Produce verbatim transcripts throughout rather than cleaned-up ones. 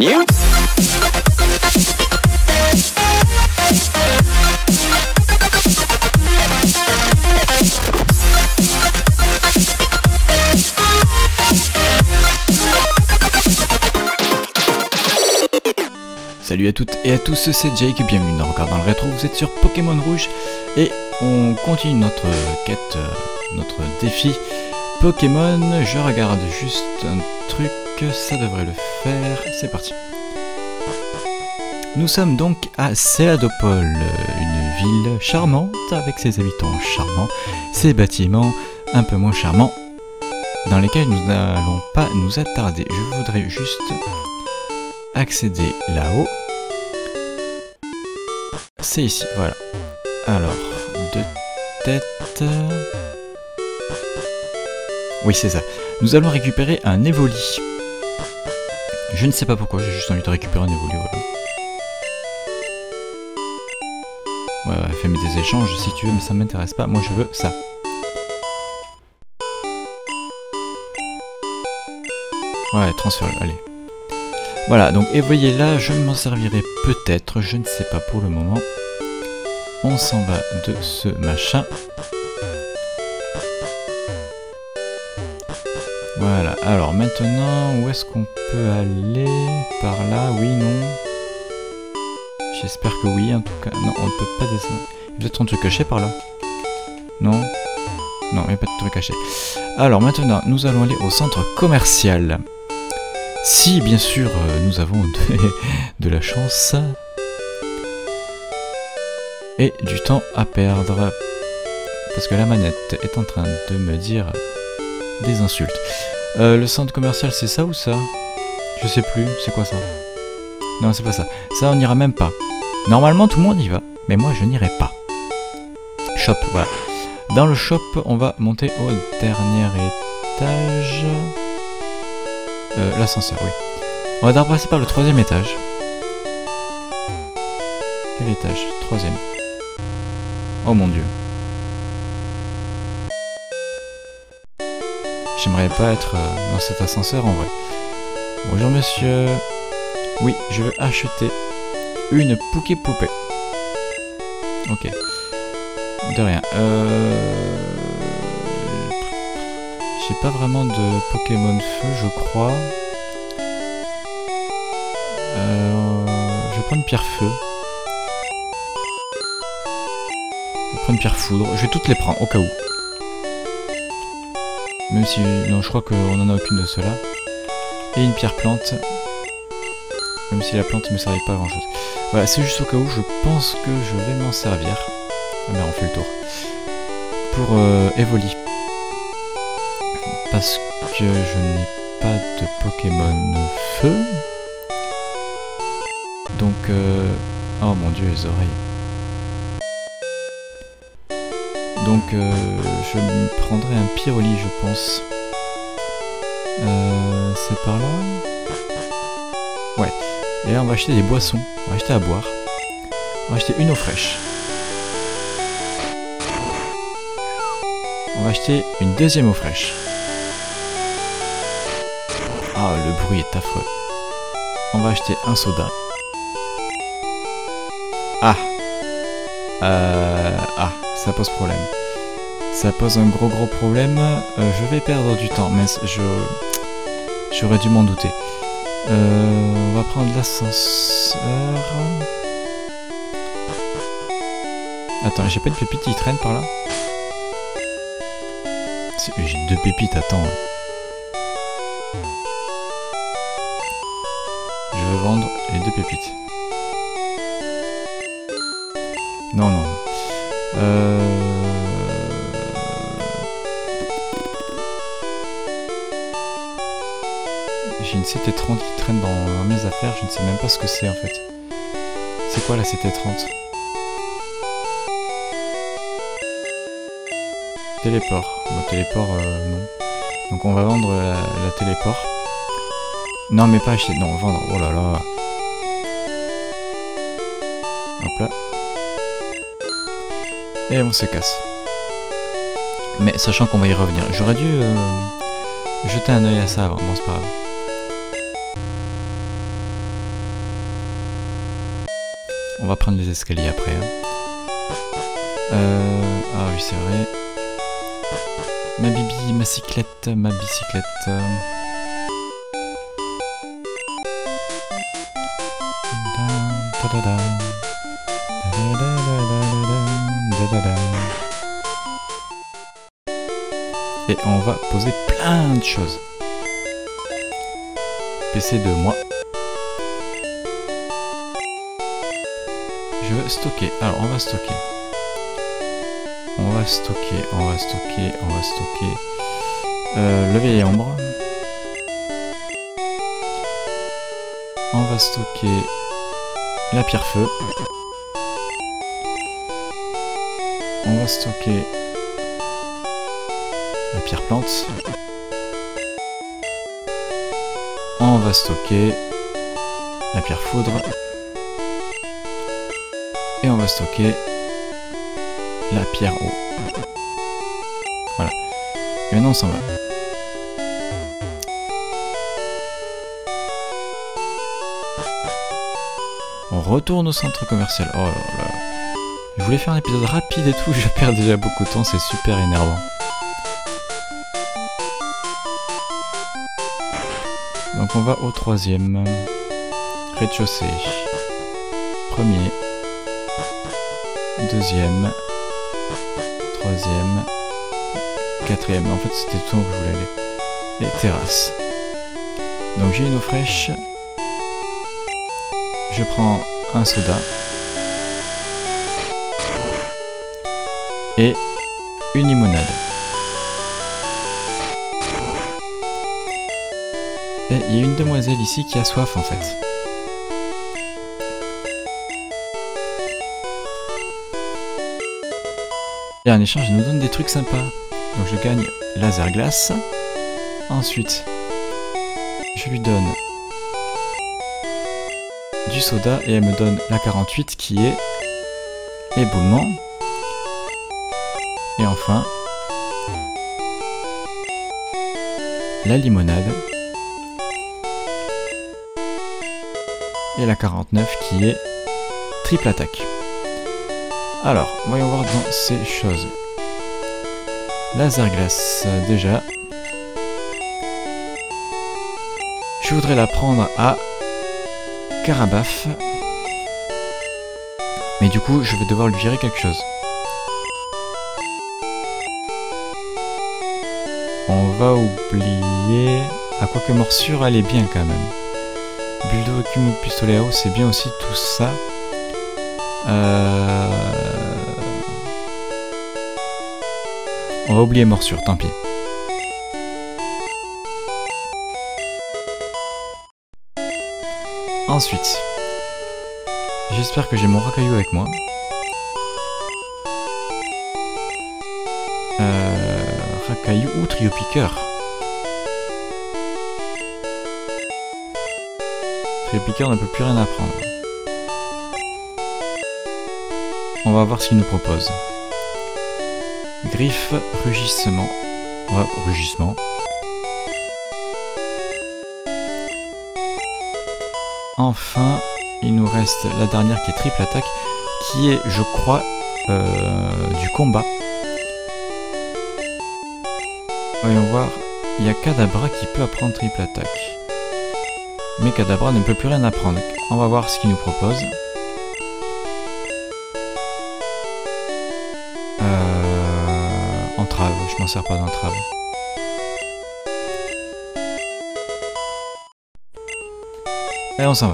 you. Salut à toutes et à tous, c'est Jake, bienvenue dans Encore dans le rétro, vous êtes sur Pokémon Rouge et on continue notre quête, notre défi Pokémon. Je regarde juste un truc, ça devrait le faire, c'est parti. Nous sommes donc à Céladopol, une ville charmante avec ses habitants charmants, ses bâtiments un peu moins charmants, dans lesquels nous n'allons pas nous attarder. Je voudrais juste accéder là-haut. C'est ici, voilà. Alors, deux têtes. Oui, c'est ça. Nous allons récupérer un Evoli. Je ne sais pas pourquoi, j'ai juste envie de récupérer un Evoli, voilà. Ouais, ouais, fais-moi des échanges si tu veux, mais ça m'intéresse pas. Moi, je veux ça. Ouais, transfert, allez. Voilà, donc et voyez là, je m'en servirai peut-être, je ne sais pas pour le moment. On s'en va de ce machin. Voilà, alors maintenant, où est-ce qu'on peut aller? Par là, oui, non. J'espère que oui, en tout cas. Non, on ne peut pas descendre. Il y a peut-être un truc caché par là. Non. Non, il n'y a pas de truc caché. Alors maintenant, nous allons aller au centre commercial. Si, bien sûr, nous avons de, de la chance et du temps à perdre, parce que la manette est en train de me dire des insultes. Euh, le centre commercial, c'est ça ou ça? Je sais plus, c'est quoi ça? Non, c'est pas ça. Ça, on n'ira même pas. Normalement, tout le monde y va, mais moi, je n'irai pas. Shop, voilà. Dans le shop, on va monter au dernier étage. Euh, l'ascenseur, oui. On va d'abord passer par le troisième étage. Quel étage? Troisième. Oh mon dieu. J'aimerais pas être euh, dans cet ascenseur en vrai. Bonjour monsieur. Oui, je veux acheter une Pouké Poupée. Ok. De rien. Euh... J'ai pas vraiment de Pokémon Feu, je crois. Euh, je vais prendre Pierre Feu. Je vais prendre Pierre Foudre. Je vais toutes les prendre, au cas où. Même si... Non, je crois qu'on en a aucune de ceux-là. Et une Pierre Plante. Même si la plante ne me servait pas à grand-chose. Voilà, c'est juste au cas où, je pense que je vais m'en servir. Ah merde, on fait le tour. Pour euh, Evoli. Parce que je n'ai pas de Pokémon Feu. Donc, euh... oh mon dieu, les oreilles. Donc, euh, je me prendrai un Pyroli, je pense. Euh, c'est par là? Ouais. Et là, on va acheter des boissons. On va acheter à boire. On va acheter une eau fraîche. On va acheter une deuxième eau fraîche. Ah, le bruit est affreux. On va acheter un soda. Ah. Euh... Ah, ça pose problème. Ça pose un gros gros problème. Euh, je vais perdre du temps, mais je... J'aurais dû m'en douter. Euh, on va prendre l'ascenseur. Attends, j'ai pas de pépites qui traînent par là? J'ai deux pépites, attends. Je veux vendre les deux pépites. Non, non. Euh... J'ai une C T trente qui traîne dans mes affaires, je ne sais même pas ce que c'est en fait. C'est quoi la C T trente? Téléport. Bon, téléport, euh, non. Donc on va vendre la, la téléport. Non, mais pas acheter. Non, vendre. Oh là là. Hop là. Et on se casse. Mais sachant qu'on va y revenir. J'aurais dû euh, jeter un œil à ça avant. Bon, c'est pas grave. On va prendre les escaliers après. Hein. Euh... Ah oui, c'est vrai. Ma bibi, ma cyclette, ma bicyclette. Et on va poser plein de choses. P C de moi. Je veux stocker. Alors on va stocker. On va stocker, on va stocker, on va stocker. Euh, le vieil ombre. On va stocker la pierre feu. On va stocker la pierre plante. On va stocker la pierre foudre. Et on va stocker la pierre eau. Voilà. Et maintenant on s'en va. On retourne au centre commercial. Oh là là. Je voulais faire un épisode rapide et tout, je perds déjà beaucoup de temps, c'est super énervant. Donc on va au troisième. Rez-de-chaussée. Premier. Deuxième. Troisième. Quatrième. En fait c'était tout où je voulais aller. Et terrasse. Donc j'ai une eau fraîche. Je prends un soda. Et une limonade. Et il y a une demoiselle ici qui a soif en fait. Et en échange, elle nous donne des trucs sympas. Donc je gagne laser glace. Ensuite, je lui donne du soda et elle me donne la quarante-huit qui est éboulement. Et enfin, la limonade. Et la quarante-neuf qui est triple attaque. Alors, voyons voir dans ces choses. Laser glace, déjà. Je voudrais la prendre à Carabaf. Mais du coup, je vais devoir lui virer quelque chose. On va oublier... Ah, quoique morsure, elle est bien quand même. Bulldog, écume, pistolet à eau, c'est bien aussi tout ça. Euh... On va oublier morsure, tant pis. Ensuite, j'espère que j'ai mon racaillou avec moi. Euh... Racaillou ou trio piqueur. Trio piqueur ne peut plus rien apprendre. On va voir ce qu'il nous propose. Griffe, rugissement. Ouais, rugissement. Enfin, il nous reste la dernière qui est triple attaque, qui est, je crois, euh, du combat. Voyons voir, il y a Kadabra qui peut apprendre triple attaque. Mais Kadabra ne peut plus rien apprendre. On va voir ce qu'il nous propose. Euh, entrave, je m'en sers pas d'entrave. Allez, on s'en va.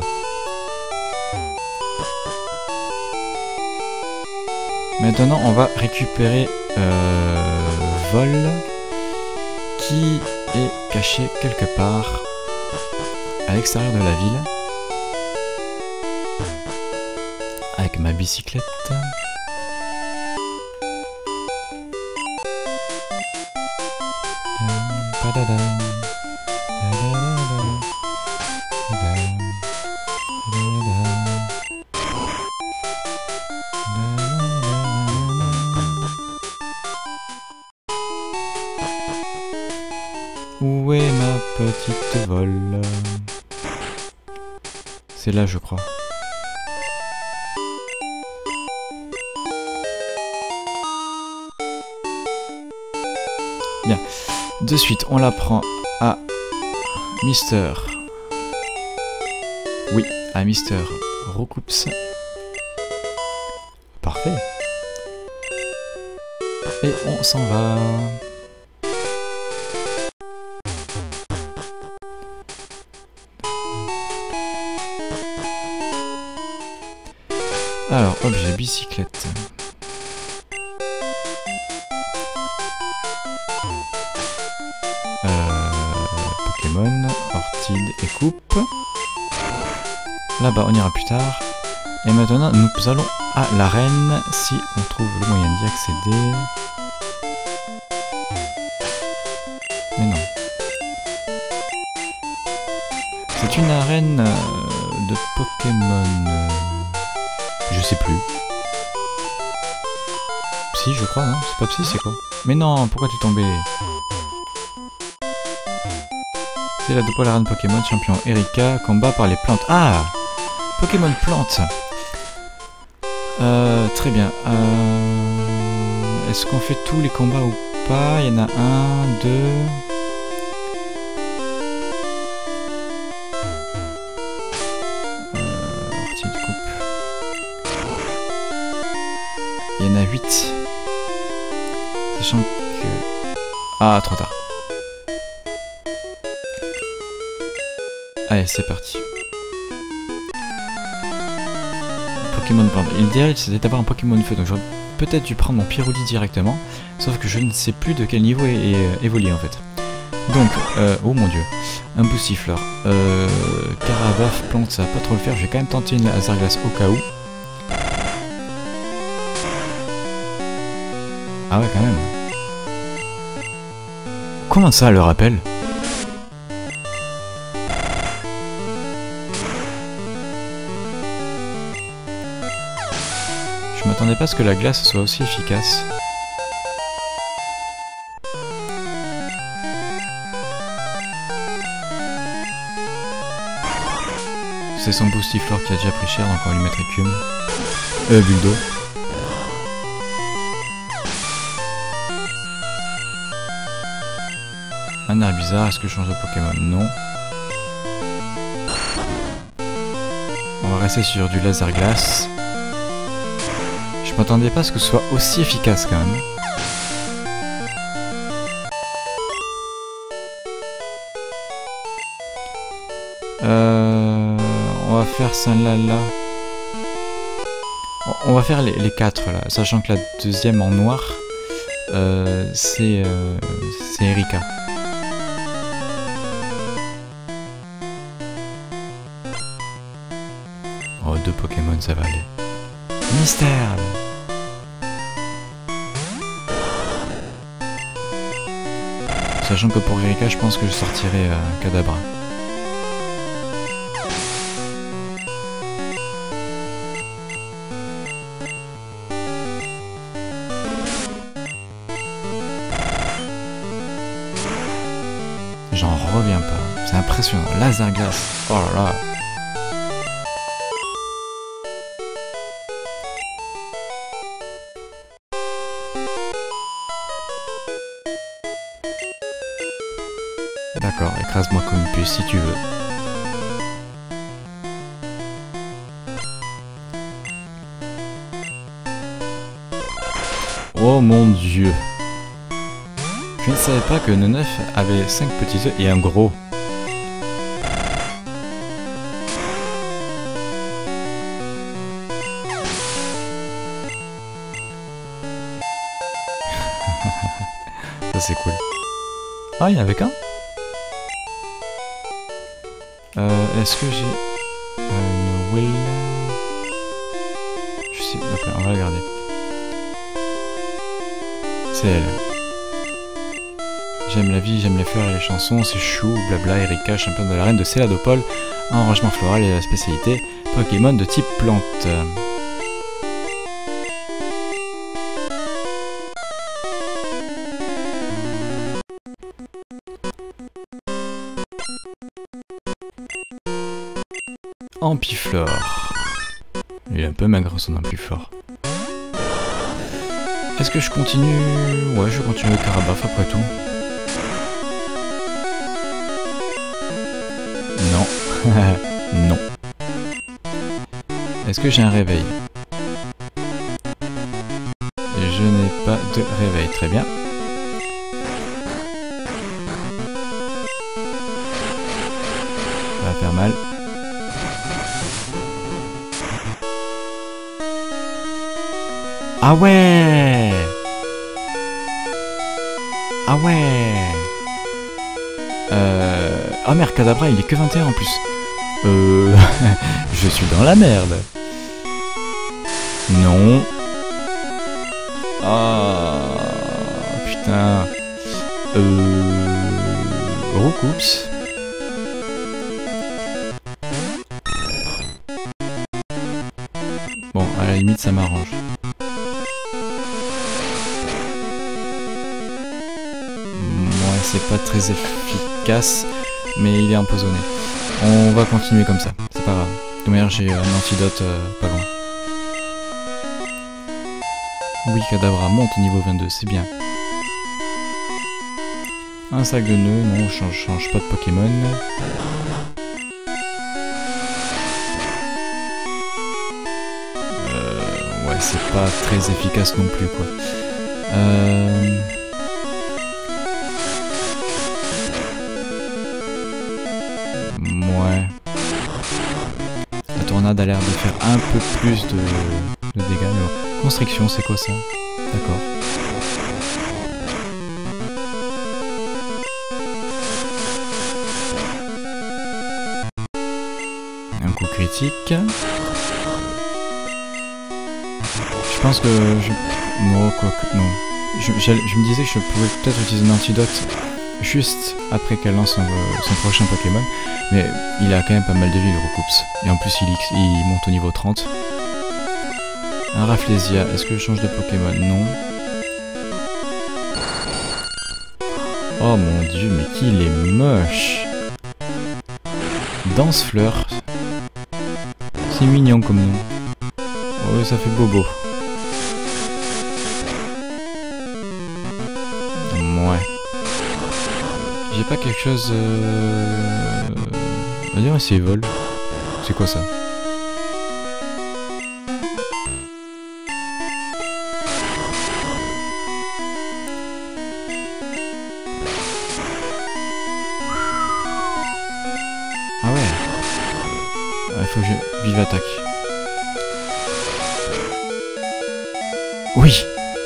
Maintenant, on va récupérer euh, Vol, qui est caché quelque part à l'extérieur de la ville, avec ma bicyclette. Où est ma petite Vol? C'est là, je crois. De suite, on la prend à Mister. Oui, à Mister Roucoups. Parfait. Et on s'en va. Alors, objet bicyclette. Euh, Pokémon, Orchid et Coupe. Là-bas, on ira plus tard. Et maintenant, nous allons à l'arène si on trouve le moyen d'y accéder. Mais non. C'est une arène euh, de Pokémon. Euh, je sais plus. Psy, je crois, non? C'est pas Psy, c'est quoi? Mais non, pourquoi tu es tombé? C'est la Dopole arène Pokémon, champion Erika, combat par les plantes. Ah! Pokémon plantes. Euh, très bien. Euh, Est-ce qu'on fait tous les combats ou pas? Il y en a un, deux... Euh, Orchid coupe. Il y en a huit. Sachant que... Ah, trop tard. Allez, c'est parti. Pokémon plante. L'idéal c'était d'avoir un Pokémon feu, donc j'aurais peut-être dû prendre mon Pyroly directement, sauf que je ne sais plus de quel niveau est, est euh, évolué en fait. Donc, euh, oh mon dieu, un Boustifleur. Euh, Carabaf, plante, ça va pas trop le faire, je vais quand même tenter une laser glace au cas où. Ah ouais, quand même. Comment ça, le rappel? Je m'attendais pas à ce que la glace soit aussi efficace. C'est son Boustifleur qui a déjà pris cher, donc on va lui mettre écume. Euh, bulle d'eau. Un air bizarre, est-ce que je change de Pokémon? Non. On va rester sur du laser glace. Je m'attendais pas à ce que ce soit aussi efficace quand même. Euh, on va faire celle-là là. On va faire les, les quatre là, sachant que la deuxième en noir, euh, c'est euh, c'est Erika. Oh, deux Pokémon, ça va aller. Mystère. Sachant que pour Erika, je pense que je sortirai euh, Kadabra. J'en reviens pas. C'est impressionnant. Laser glace. Oh là là. D'accord, écrase-moi comme une puce si tu veux. Oh mon dieu. Je ne savais pas que Neneuf avait cinq petits œufs et un gros. Ça c'est cool. Ah, il y en avait qu'un? Euh, est-ce que j'ai une Will? Je sais, ok, on va la garder. C'est elle. J'aime la vie, j'aime les fleurs et les chansons, c'est chou, blabla, Erika, championne de l'arène de Céladopole, un rangement floral et la spécialité Pokémon de type plante. Ampiflore. Il est un peu maigre son Ampiflore. Est-ce que je continue? Ouais, je continue avec Carabaf après tout. Non. Est-ce que j'ai un réveil? Je n'ai pas de réveil. Très bien. Ça va faire mal. Ah ouais! Ah ouais! Euh... Ah merde, Kadabra, il est que vingt et un en plus. Euh... Je suis dans la merde. Non. Ah... Putain. Euh... Roucoups. Bon, à la limite, ça m'arrange. C'est pas très efficace, mais il est empoisonné. On va continuer comme ça, c'est pas grave. De manière, j'ai un antidote euh, pas loin. Oui, Kadabra monte au niveau vingt-deux, c'est bien. Un sac de nœuds, non, je change, change pas de Pokémon. Euh, ouais, c'est pas très efficace non plus, quoi. Euh... Ouais. La tornade a l'air de faire un peu plus de, de dégâts. Mais bon. Constriction, c'est quoi ça? D'accord. Un coup critique. Je pense que je... Non, quoi que... Non. Je, je, je me disais que je pouvais peut-être utiliser un antidote juste après qu'elle lance son, son prochain Pokémon, mais il a quand même pas mal de vie, le Roucoups. Et en plus, il, il monte au niveau trente. Un Rafflesia, est-ce que je change de Pokémon? Non. Oh mon dieu, mais qu'il est moche! Dansefleur. C'est mignon comme nom. Oh, ça fait bobo. Ouais. J'ai pas quelque chose... Euh... On va dire essayer vol. C'est quoi ça? Ah ouais. Il faut que je... Vive attaque. Oui.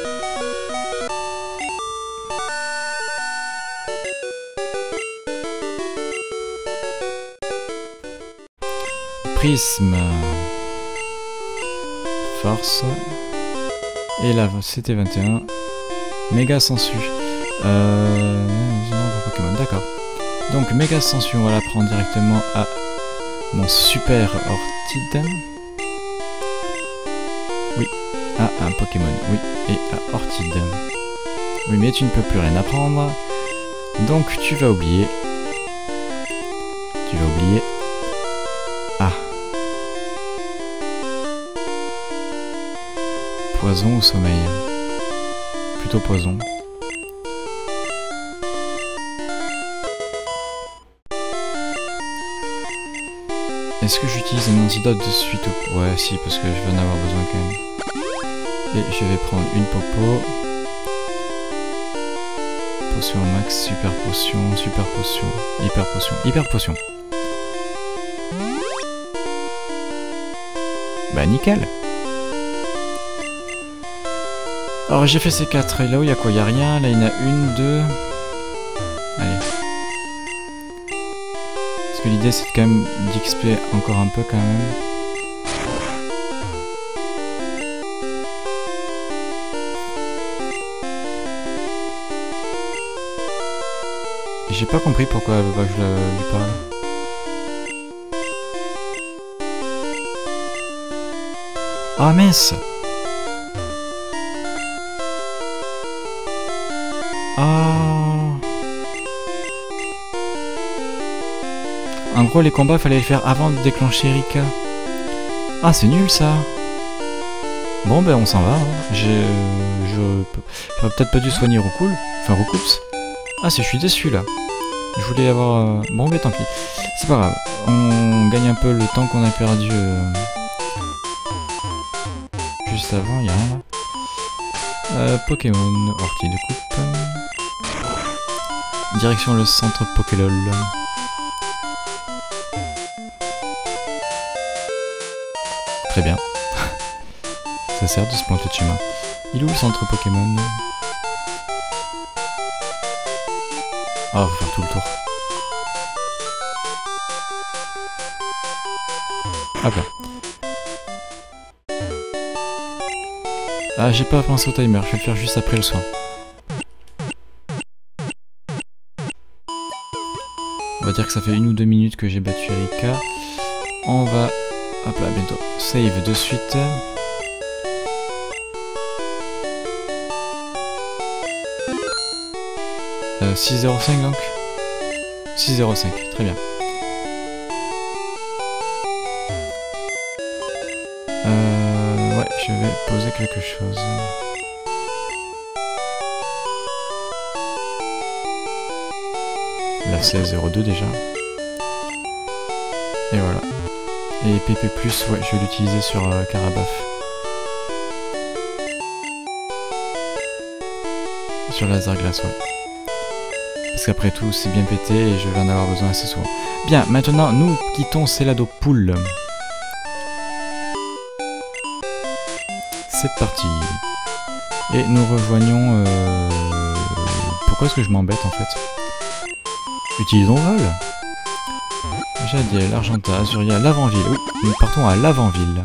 Prisme. Force. Et là, c'était vingt et un. Méga Sensu. Euh... Pokémon, d'accord. Donc, Méga Sensu, on va la prendre directement à mon super Orchid. Oui, à un Pokémon, oui, et à Orchid. Oui, mais tu ne peux plus rien apprendre. Donc, tu vas oublier. Tu vas oublier. Ah. Poison ou sommeil? Plutôt poison. Est-ce que j'utilise un antidote de suite ou... Ouais, si, parce que je vais en avoir besoin quand même. Et je vais prendre une popo. Potion max, super potion, super potion, hyper potion, hyper potion. Bah nickel. Alors j'ai fait ces quatre, et là où il y a quoi? Il y a rien, là il y en a une, deux... Allez. Parce que l'idée c'est quand même d'X P encore un peu quand même. J'ai pas compris pourquoi elle veut pas que je lui parle. Ah mince! Ah. En gros, les combats, fallait les faire avant de déclencher Rika. Ah, c'est nul ça. Bon, ben on s'en va. Hein. J'ai... Je... J'aurais peut-être pas dû soigner Roucoule. Enfin, Roucoups. Ah, c'est je suis déçu là. Je voulais avoir... Euh... Bon, mais tant pis. C'est pas grave. On gagne un peu le temps qu'on a perdu... Euh... Juste avant, il y a rien là. Euh, Pokémon, ortie de coupe. Direction le centre Pokélol. Très bien. Ça sert de se planter de chemin. Il est où le centre Pokémon? Ah, oh, faut faire tout le tour. Hop là. Ah, j'ai pas pensé au timer, je vais le faire juste après le soin. On va dire que ça fait une ou deux minutes que j'ai battu Erika. On va... Hop là, bientôt. Save de suite. Euh, six zéro cinq donc. six zéro cinq, très bien. Euh, ouais, je vais poser quelque chose. La seize zéro deux déjà. Et voilà. Et P P plus, ouais, je vais l'utiliser sur euh, Karabaf. Sur laser glace, ouais. Parce qu'après tout, c'est bien pété et je vais en avoir besoin assez souvent. Bien, maintenant, nous quittons Céladopool. C'est parti. Et nous rejoignons... Euh... Pourquoi est-ce que je m'embête en fait? Utilisons vol. Jadiel, Argenta, Azuria, Lavanville. Oui, nous partons à Lavanville.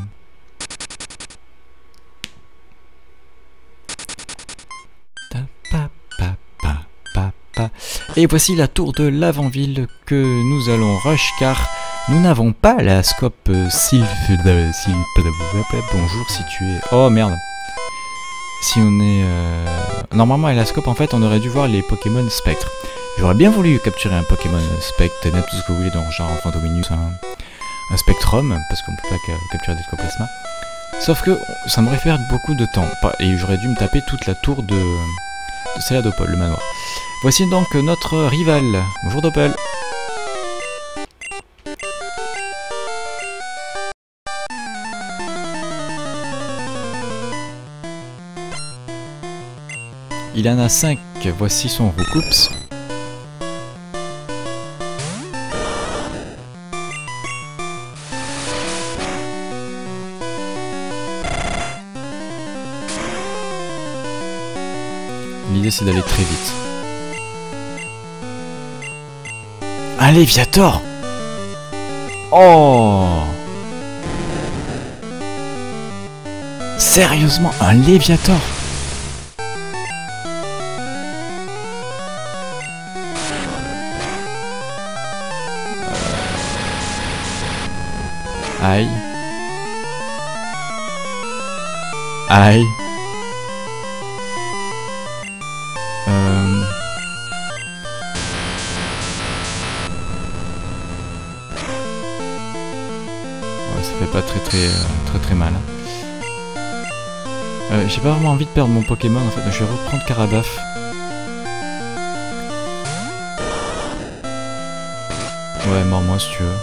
Et voici la tour de Lavanville que nous allons rush car nous n'avons pas la scope euh, Sylph... Bonjour si tu es... Oh merde. Si on est... Euh... Normalement à la scope en fait on aurait dû voir les Pokémon Spectre. J'aurais bien voulu capturer un Pokémon Spectre, net tout ce que vous voulez dans genre Fantominus, un, un Spectrum, parce qu'on peut pas capturer des Scoplasma. Sauf que ça m'aurait fait beaucoup de temps, et j'aurais dû me taper toute la tour de, de Céladopol, le manoir. Voici donc notre rival. Bonjour Doppel. Il en a cinq, voici son Roucoups. L'idée c'est d'aller très vite. Un Léviator! Oh! Sérieusement, un Léviator? Aïe. Aïe. Euh... Ouais, ça fait pas très très euh, très très mal. Euh, J'ai pas vraiment envie de perdre mon Pokémon en fait, je vais reprendre Karabaf. Ouais, mors-moi si tu veux.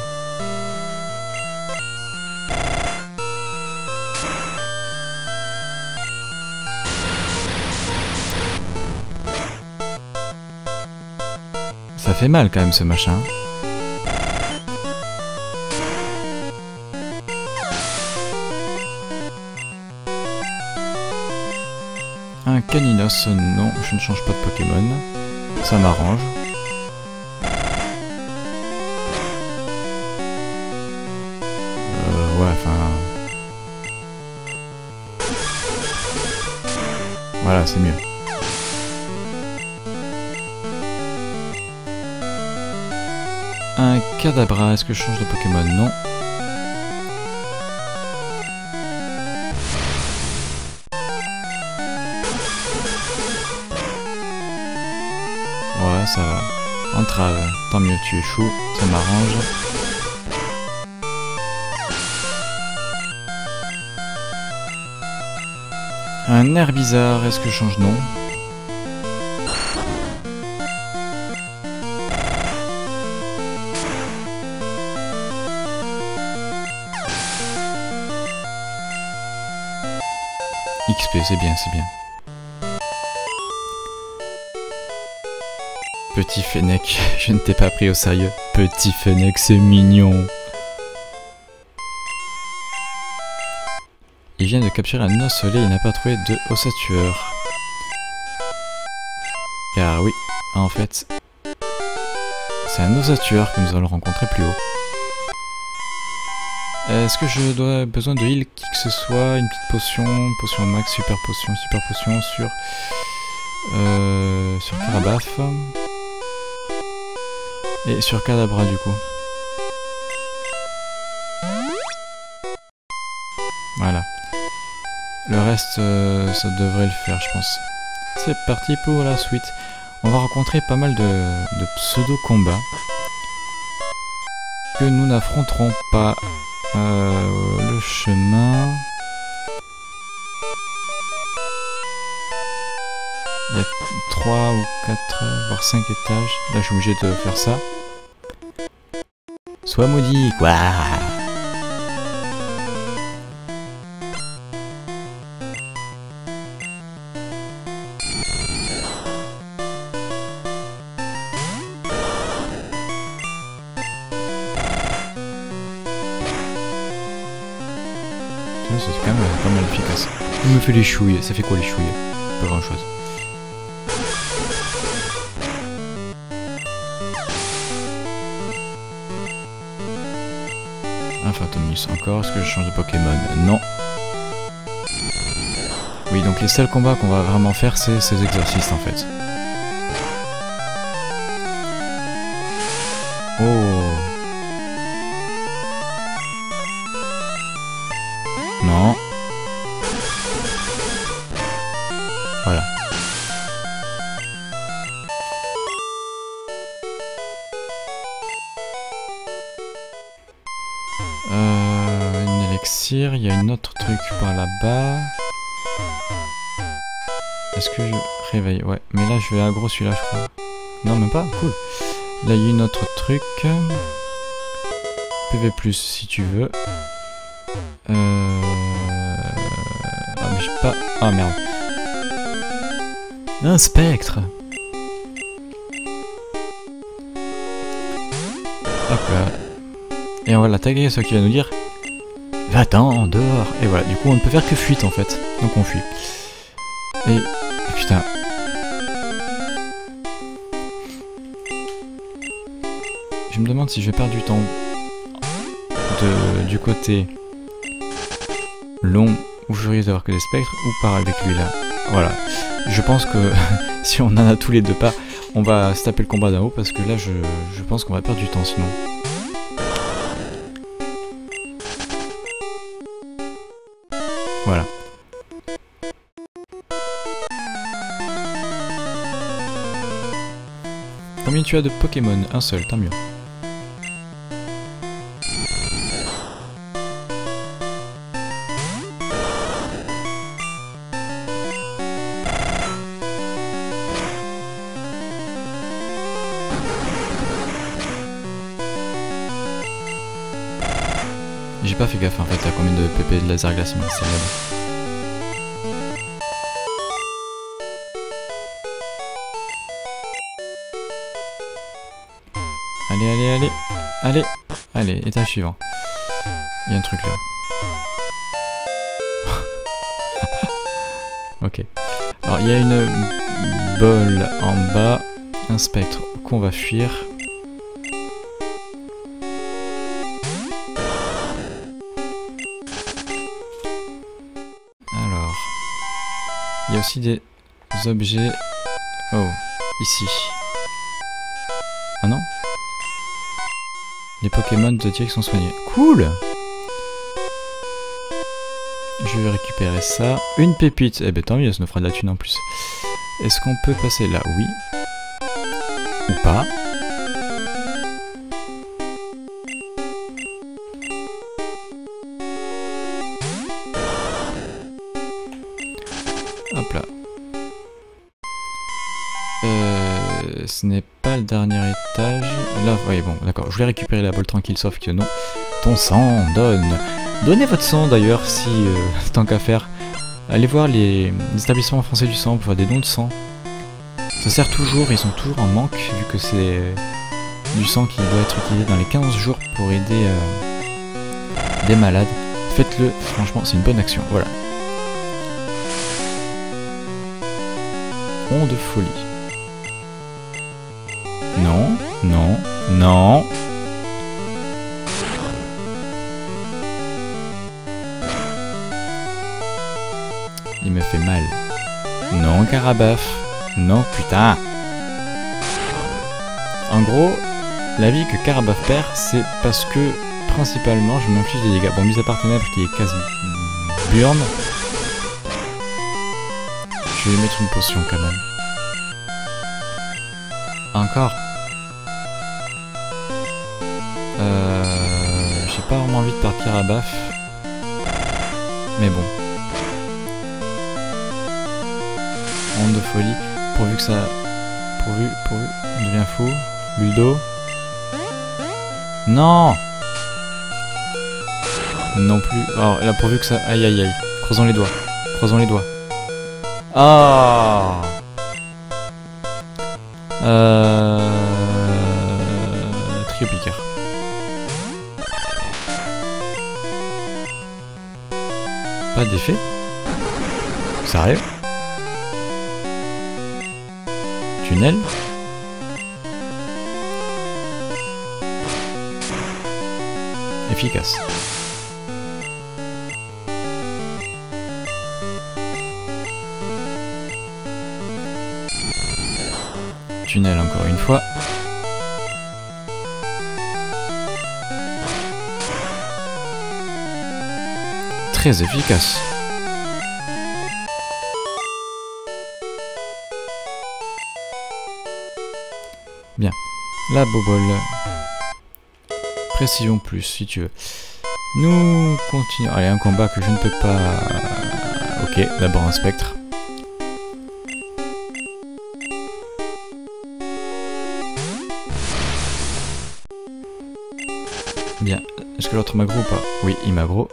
Ça fait mal quand même ce machin. Un Caninos, non, je ne change pas de Pokémon. Ça m'arrange. Euh, ouais, enfin... Voilà, c'est mieux. Un Kadabra, est-ce que je change de Pokémon? Non. Ouais, ça va. Entrave, tant mieux, tu échoues, ça m'arrange. Un air bizarre, est-ce que je change? Non. X P, c'est bien, c'est bien. Petit Fennec, je ne t'ai pas pris au sérieux. Petit Fennec, c'est mignon. Il vient de capturer un osselet, il n'a pas trouvé de ossature. Car oui, en fait, c'est un ossature que nous allons rencontrer plus haut. Est-ce que je dois besoin de heal qui que ce soit? Une petite potion, potion max, super potion, super potion sur... Euh, sur Carabaf. Et sur Kadabra du coup. Voilà. Le reste, euh, ça devrait le faire, je pense. C'est parti pour la suite. On va rencontrer pas mal de, de pseudo-combats que nous n'affronterons pas. Euh, le chemin... Il y a trois ou quatre, voire cinq étages. Là, je suis obligé de faire ça. Sois maudit, quoi. C'est quand même pas mal efficace. Il me fait les chouilles. Ça fait quoi les chouilles? Pas grand chose. Un Phantomus encore. Est-ce que je change de Pokémon? Non. Oui, donc les seuls combats qu'on va vraiment faire, c'est ces exorcistes en fait. Oh. Non. Voilà. Euh, une élixir, il y a une autre truc par là-bas. Est-ce que je réveille? Ouais, mais là je vais aggro celui-là je crois. Non même pas, cool. Là il y a une autre truc. P V plus si tu veux. Euh... Ah mais j'ai pas... Ah merde. Un spectre. Hop là. Et on va l'attaquer, ce qui va nous dire va-t'en dehors. Et voilà, du coup on ne peut faire que fuite en fait. Donc on fuit. Et... et putain. Je me demande si je vais perdre du temps de... du côté long où je risque d'avoir que des spectres ou par avec lui là. Voilà. Je pense que si on en a tous les deux pas, on va se taper le combat d'en haut parce que là je, je pense qu'on va perdre du temps sinon. Voilà. Combien tu as de Pokémon? Un seul, tant mieux. J'ai pas fait gaffe en fait à combien de P P de laser glace il me restait là-bas. Allez, allez, allez, allez, allez, étage suivant. Il y a un truc là. Ok. Alors il y a une bolle en bas, un spectre qu'on va fuir. Alors, il y a aussi des objets. Oh, ici. Ah non? Les Pokémon de Zodiac sont soignés. Cool! Je vais récupérer ça. Une pépite. Eh ben tant mieux, ça nous fera de la thune en plus. Est-ce qu'on peut passer là? Oui. Ou pas. Hop là. Euh, ce n'est pas le dernier étage. Là, oui, bon, d'accord. Je voulais récupérer la bolle tranquille, sauf que non. Ton sang, donne. Donnez votre sang d'ailleurs, si, euh, tant qu'à faire. Allez voir les, les établissements français du sang pour faire des dons de sang. Ça sert toujours, ils sont toujours en manque vu que c'est du sang qui doit être utilisé dans les quinze jours pour aider euh, des malades. Faites-le, franchement c'est une bonne action, voilà. On de folie. Non, non, non. Il me fait mal. Non, Carabaf. Non, putain. En gros, la vie que Carabaf perd, c'est parce que, principalement, je m'inflige des dégâts. Bon, mis à part Ténèbres qui est quasi burn. Je vais lui mettre une potion quand même. Encore. Euh... J'ai pas vraiment envie de perdre Carabaf. Mais bon. Onde de folie. Pourvu que ça... Pourvu... Pourvu... On devient fou. Buldo. Non. Non plus. Alors là, pourvu que ça... Aïe aïe aïe. Croisons les doigts. Croisons les doigts. Ah. Euh... Trio Picard. Pas d'effet. Sérieux? Tunnel. Efficace. Tunnel encore une fois. Très efficace. Bien. La bobole. Précision plus, si tu veux. Nous continuons. Allez, un combat que je ne peux pas... Ok, d'abord un spectre. Bien. Est-ce que l'autre m'aggro ou pas? Oui, il m'aggro.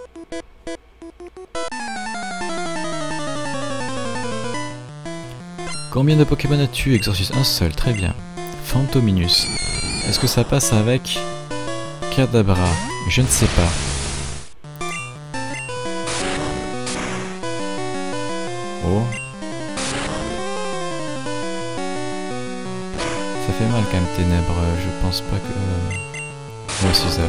Combien de Pokémon as-tu? Exorcise un seul, très bien. Fantominus. Est-ce que ça passe avec Kadabra? Je ne sais pas. Oh. Ça fait mal quand même, Ténèbres. Je pense pas que... Ouais, c'est ça.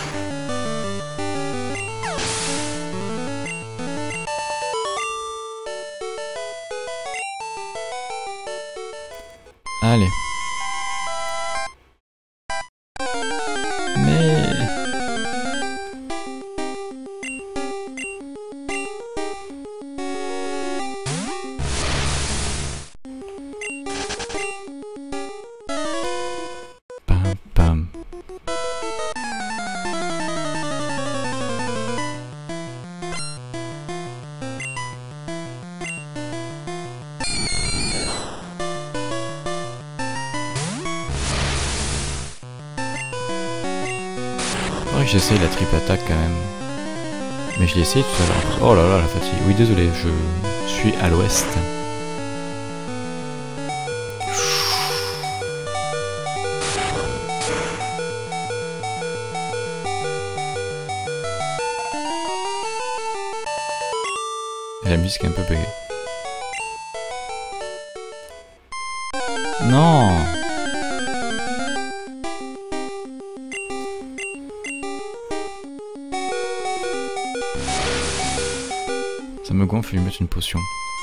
Allez. Mais... Pam pam. J'essaye la triple attaque quand même. Mais je l'ai essayé tout à l'heure. Oh là là, la fatigue. Oui, désolé, je suis à l'ouest. La musique est un peu buggée. Non! Ça me gonfle, lui mettre une potion.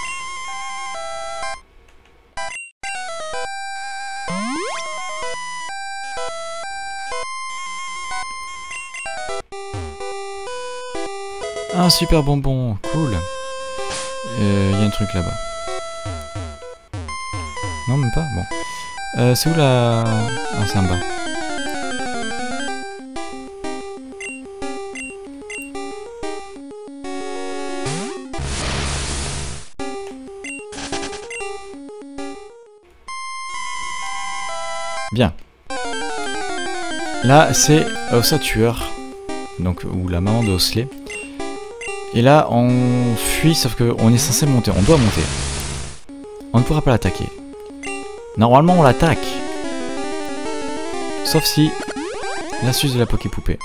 Un super bonbon, cool. Il euh, y a un truc là-bas. Non, même pas. Bon. Euh, c'est où la... Ah, c'est en bas. Bien. Là, c'est Ossatueur, donc ou la maman de Osley. Et là, on fuit, sauf qu'on est censé monter. On doit monter. On ne pourra pas l'attaquer. Normalement, on l'attaque. Sauf si... l'astuce de la Poképoupée.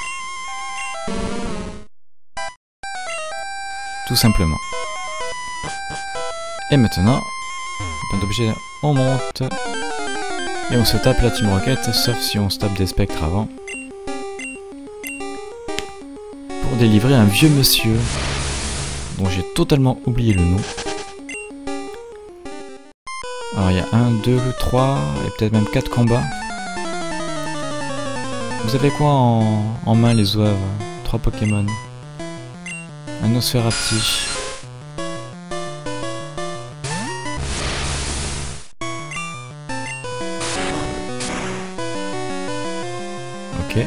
Tout simplement. Et maintenant, point d'objet, on monte. Et on se tape la Team Rocket, sauf si on se tape des spectres avant. Pour délivrer un vieux monsieur, dont j'ai totalement oublié le nom. Alors il y a un, deux, trois, et peut-être même quatre combats. Vous avez quoi en, en main les zouaves? Trois Pokémon. Un Nosferapti. Ok.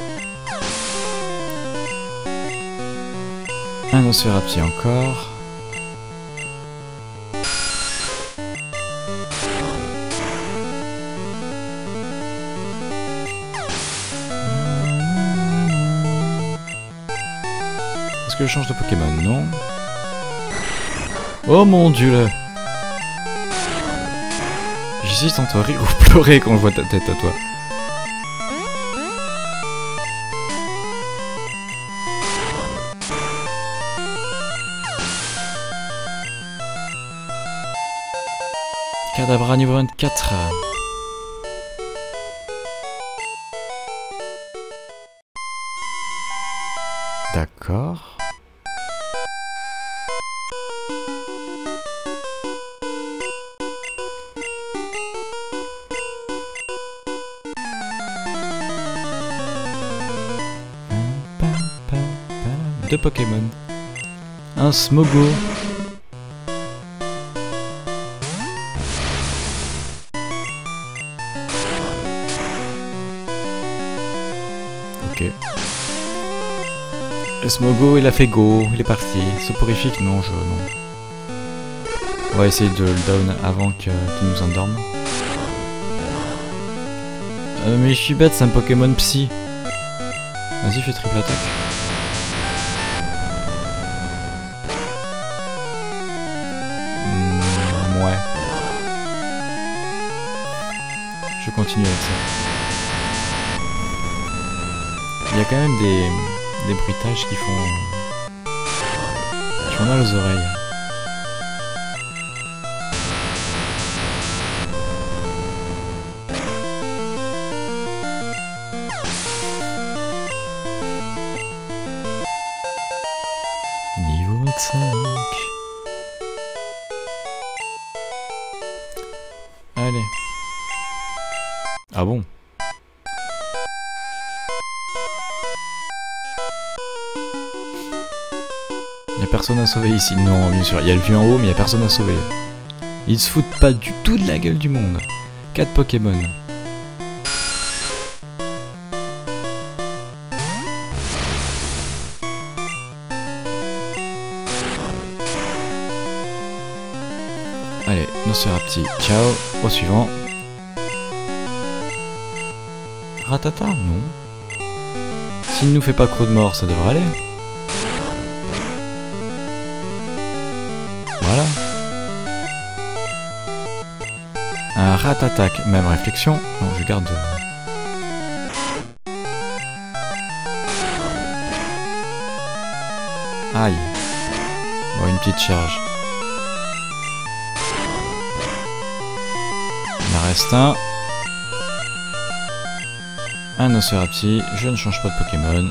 Un Nosferapti encore. Est-ce que je change de Pokémon? Non. Oh mon dieu là. J'hésite entre rire ou pleurer quand je vois ta tête à toi. Kadabra niveau vingt-quatre. D'accord. Deux Pokémon. Un Smogo. Ok. Le Smogo, il a fait go, il est parti. Soporifique, non, je... non. On va essayer de le down avant qu'il nous endorme. Euh, mais je suis bête, c'est un Pokémon psy. Vas-y, fais triple attaque. Mmh, ouais. Je continue avec ça. Il y a quand même des, des bruitages qui font... qui font mal aux oreilles. Niveau vingt-cinq. Allez. Ah bon? Y'a personne à sauver ici. Non, bien sûr, il y a le vieux en haut, mais il y a personne à sauver. Ils se foutent pas du tout de la gueule du monde. quatre Pokémon. Allez, Nosferapti, ciao, au suivant. Ratata, non. S'il nous fait pas croc de mort, ça devrait aller. Voilà. Un Ratatac, même réflexion. Non, je garde... Aïe. Bon, une petite charge. Il en reste un. Un Nosferapti. Je ne change pas de Pokémon.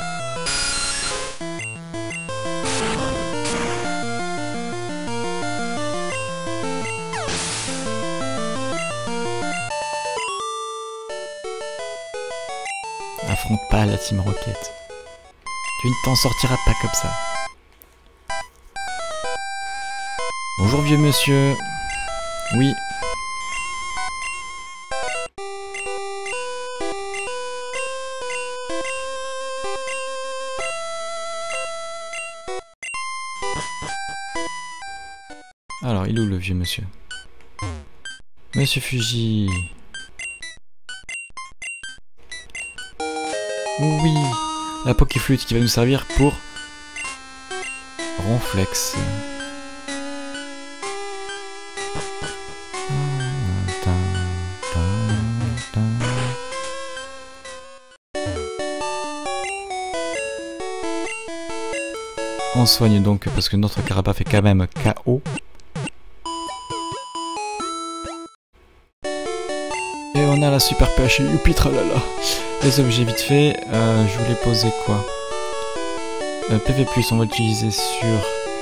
Affronte pas la Team Rocket. Tu ne t'en sortiras pas comme ça. Bonjour vieux monsieur. Oui. Alors, il est où le vieux monsieur? Monsieur Fuji. Oui, la Pokéflûte qui va nous servir pour Ronflex. On soigne donc parce que notre Carapace est quand même K O. Et on a la super P H, youpi tralala. Les objets vite fait, euh, je voulais poser quoi euh, P V plus, on va l'utiliser sur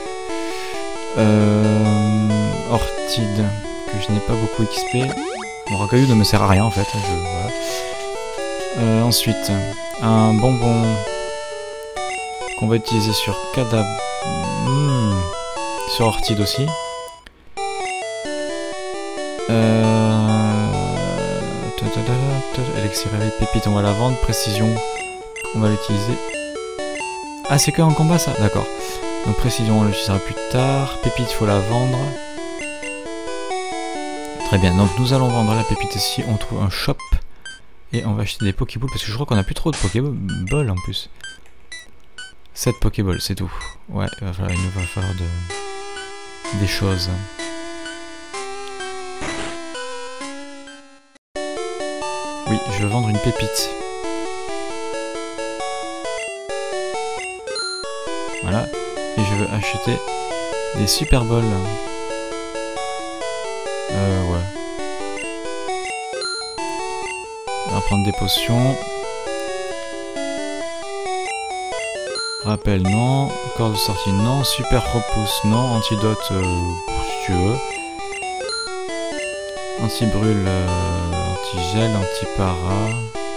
euh, Orchid, que je n'ai pas beaucoup X P. Mon Ragaillou ne me sert à rien en fait. Je, voilà. euh, ensuite, un bonbon qu'on va utiliser sur Kadab, mmh. sur Orchid aussi. Euh... Elixir avec pépite, on va la vendre. Précision, on va l'utiliser. Ah, c'est que en combat ça? D'accord. Donc précision, on l'utilisera plus tard. Pépite, il faut la vendre. Très bien, donc nous allons vendre la pépite ici. On trouve un shop. Et on va acheter des Pokéballs parce que je crois qu'on a plus trop de Pokéballs en plus. sept Pokéballs, c'est tout. Ouais, il, va falloir, il nous va falloir de... des choses. Oui, je veux vendre une pépite. Voilà. Et je veux acheter des Super Balls. Euh, ouais. On va prendre des potions. Rappel, non. Corde de sortie, non. Super repousse, non. Antidote, euh, si tu veux. Anti-brûle, euh, anti-gel, anti-para.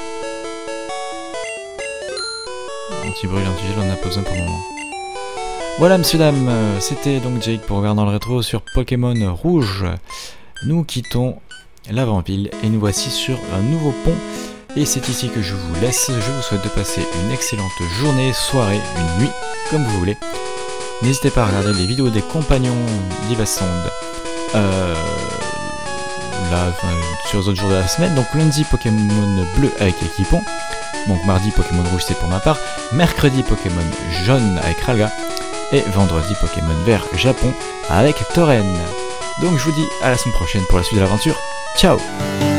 Anti-brûle, anti-gel, on a pas besoin pour le moment. Voilà, messieurs, dames, c'était donc Jake pour Regarder dans le rétro sur Pokémon Rouge. Nous quittons l'avant-ville et nous voici sur un nouveau pont. Et c'est ici que je vous laisse. Je vous souhaite de passer une excellente journée, soirée, une nuit, comme vous voulez. N'hésitez pas à regarder les vidéos des compagnons d'Ivasonde. Euh... Là, enfin, sur les autres jours de la semaine. Donc lundi, Pokémon bleu avec Équipon. Donc mardi, Pokémon rouge, c'est pour ma part. Mercredi, Pokémon jaune avec Ralga. Et vendredi, Pokémon vert Japon avec Tauren. Donc je vous dis à la semaine prochaine pour la suite de l'aventure. Ciao!